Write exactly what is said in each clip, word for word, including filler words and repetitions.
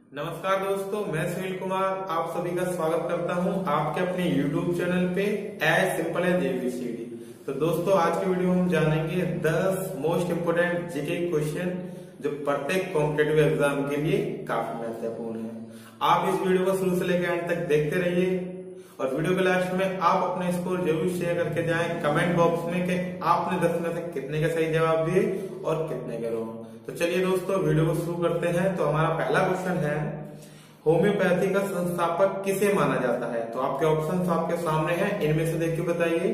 नमस्कार दोस्तों, मैं सुनील कुमार आप सभी का स्वागत करता हूं आपके अपने यूट्यूब चैनल पे एज सिंपल एज एबीसीडी। तो दोस्तों, आज की वीडियो में हम जानेंगे दस मोस्ट इम्पोर्टेंट जीके क्वेश्चन जो प्रत्येक कॉम्पिटेटिव एग्जाम के लिए काफी महत्वपूर्ण है। आप इस वीडियो को शुरू से लेकर अंत तक देखते रहिए और वीडियो के लास्ट में आप अपने स्कोर जरूर शेयर करके जाएं कमेंट बॉक्स में कि आपने दस में से कितने के सही जवाब दिए और कितने के रॉन्ग। तो चलिए दोस्तों, वीडियो को शुरू करते हैं। तो हमारा पहला क्वेश्चन है, होम्योपैथी का संस्थापक किसे माना जाता है? तो आपके ऑप्शंस आपके सामने हैं, इनमें से देख के बताइए।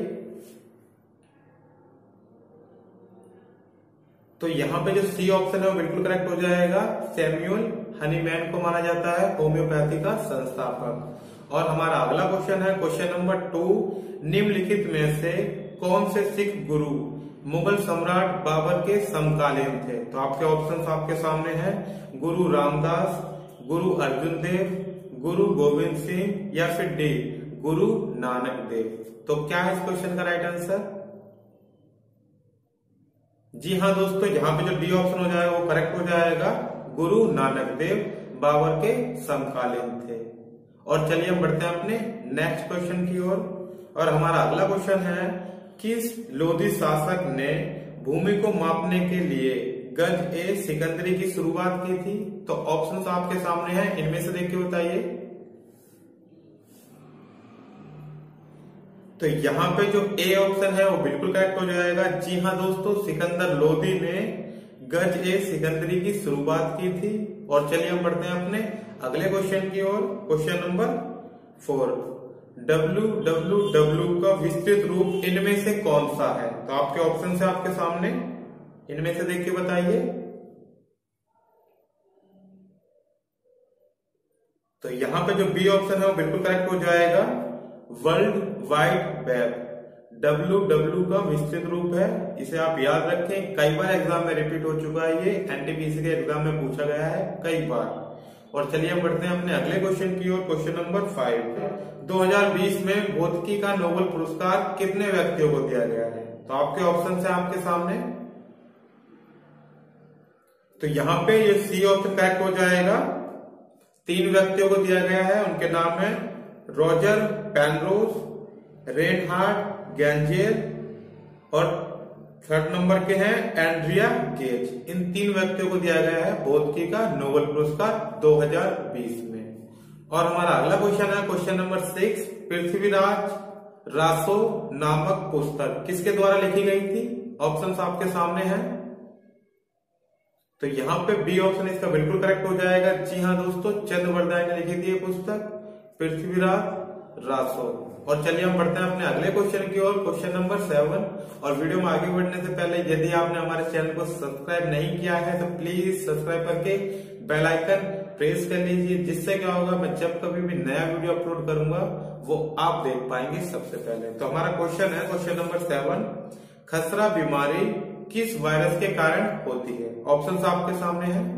तो यहाँ पे जो सी ऑप्शन है वो बिल्कुल करेक्ट हो जाएगा। सैमुअल हनीमैन को माना जाता है होम्योपैथी का संस्थापक। और हमारा अगला क्वेश्चन है, क्वेश्चन नंबर टू, निम्नलिखित में से कौन से सिख गुरु मुगल सम्राट बाबर के समकालीन थे? तो आपके ऑप्शंस आपके सामने हैं, गुरु रामदास, गुरु अर्जुन देव, गुरु गोविंद सिंह या फिर डी गुरु नानक देव। तो क्या है इस क्वेश्चन का राइट आंसर? जी हाँ दोस्तों, यहाँ पे जो डी ऑप्शन हो जाएगा वो करेक्ट हो जाएगा। गुरु नानक देव बाबर के समकालीन थे। और चलिए हम बढ़ते हैं अपने नेक्स्ट क्वेश्चन की ओर। और, और हमारा अगला क्वेश्चन है, किस लोधी शासक ने भूमि को मापने के लिए गज ए सिकंदरी की शुरुआत की थी? तो ऑप्शंस आपके सामने हैं, इनमें से देख के बताइए। तो यहाँ पे जो ए ऑप्शन है वो बिल्कुल करेक्ट हो जाएगा। जी हाँ दोस्तों, सिकंदर लोधी ने गज ए सिकंदरी की शुरुआत की थी। और चलिए हम बढ़ते हैं अपने अगले क्वेश्चन की ओर। Question number four, W W W का विस्तृत रूप इनमें से कौन सा है? तो आपके ऑप्शन है आपके सामने, इनमें से देख के बताइए। तो यहां पे जो बी ऑप्शन है वो बिल्कुल करेक्ट हो जाएगा, world wide web. W W का विस्तृत रूप है, इसे आप याद रखें। कई बार एग्जाम में रिपीट हो चुका है, ये एनटीपीसी के एग्जाम में पूछा गया है कई बार। और चलिए हम बढ़ते हैं अपने अगले क्वेश्चन की ओर। क्वेश्चन नंबर फाइव, दो हज़ार बीस में भौतिकी का नोबेल पुरस्कार कितने व्यक्तियों को दिया गया है? तो आपके ऑप्शन है आपके सामने। तो यहाँ पे ये सी ऑप्शन करेक्ट हो जाएगा। तीन व्यक्तियों को दिया गया है, उनके नाम है रॉजर पेनरोज, रेनहार्ड गैंजेल और थर्ड नंबर के हैं एंड्रिया गेज। इन तीन व्यक्तियों को दिया गया है भौतिकी का नोबेल पुरस्कार दो हज़ार बीस में। और हमारा अगला क्वेश्चन है, question number six, Prithviraj Raso नामक पुस्तक किसके द्वारा लिखी गई थी? ऑप्शंस आपके सामने हैं। तो यहाँ पे बी ऑप्शन इसका बिल्कुल करेक्ट हो जाएगा। जी हाँ दोस्तों, चंद्रवरदाय ने लिखी थी ये पुस्तक, पृथ्वीराज रासो। और चलिए हम बढ़ते हैं अपने अगले क्वेश्चन की ओर। Question number seven. और वीडियो में आगे बढ़ने से पहले यदि आपने हमारे चैनल को सब्सक्राइब नहीं किया है तो प्लीज सब्सक्राइब करके बेल आइकन प्रेस कर लीजिए, जिससे क्या होगा, मैं जब कभी भी नया वीडियो अपलोड करूंगा वो आप देख पाएंगे सबसे पहले। तो हमारा क्वेश्चन है, क्वेश्चन नंबर सेवन, खसरा बीमारी किस वायरस के कारण होती है? ऑप्शंस आपके सामने हैं।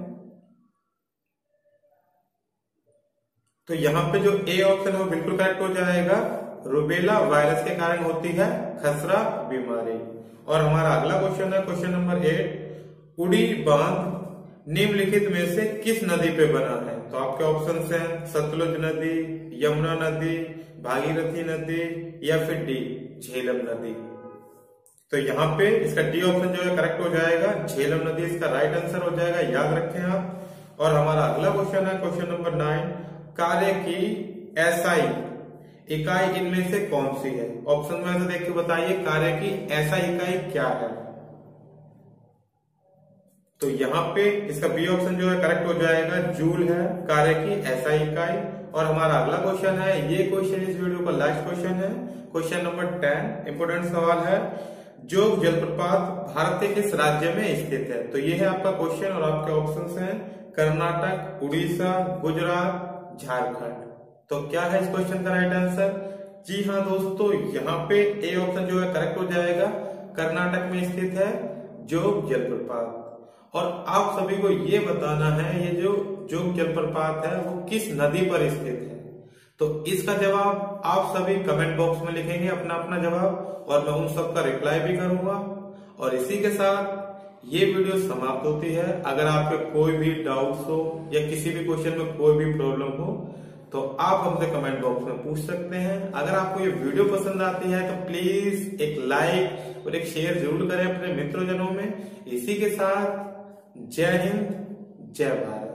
तो यहाँ पे जो ए ऑप्शन है वो बिल्कुल करेक्ट हो जाएगा, रूबेला वायरस के कारण होती है खसरा बीमारी। और हमारा अगला क्वेश्चन है, क्वेश्चन नंबर एट, उड़ी बांध निम्नलिखित में से किस नदी पे बना है? तो आपके ऑप्शंस हैं, सतलुज नदी, यमुना नदी, भागीरथी नदी या फिर डी झेलम नदी। तो यहाँ पे इसका डी ऑप्शन जो है करेक्ट हो जाएगा, झेलम नदी इसका राइट आंसर हो जाएगा, याद रखें आप। और हमारा अगला क्वेश्चन है, क्वेश्चन नंबर नाइन, कार्य की एसआई इकाई इनमें से कौन सी है? ऑप्शन में से देख के बताइए, कार्य की एसआई इकाई क्या है? तो यहाँ पे इसका बी ऑप्शन जो है करेक्ट हो जाएगा, जूल है कार्य की एसआई इकाई। और हमारा अगला क्वेश्चन है, ये क्वेश्चन इस वीडियो का लास्ट क्वेश्चन है, क्वेश्चन नंबर टेन, इंपोर्टेंट सवाल है, जोग जलप्रपात भारत के किस राज्य में स्थित है? तो ये है आपका क्वेश्चन और आपके ऑप्शंस हैं, कर्नाटक, उड़ीसा, गुजरात, झारखंड। तो क्या है इस क्वेश्चन का राइट आंसर? जी हाँ दोस्तों, यहाँ पे ए ऑप्शन जो है करेक्ट हो जाएगा, कर्नाटक में स्थित है जोग जलप्रपात। और आप सभी को ये बताना है, ये जो जोग जलप्रपात है वो किस नदी पर स्थित है? तो इसका जवाब आप सभी कमेंट बॉक्स में लिखेंगे अपना अपना जवाब, और मैं उन सबका रिप्लाई भी करूंगा। और इसी के साथ ये वीडियो समाप्त होती है। अगर आपके कोई भी डाउट्स हो या किसी भी क्वेश्चन में कोई भी प्रॉब्लम हो तो आप हमसे कमेंट बॉक्स में पूछ सकते हैं। अगर आपको ये वीडियो पसंद आती है तो प्लीज एक लाइक और एक शेयर जरूर करें अपने मित्रों जनों में। इसी के साथ जय हिंद, जय भारत।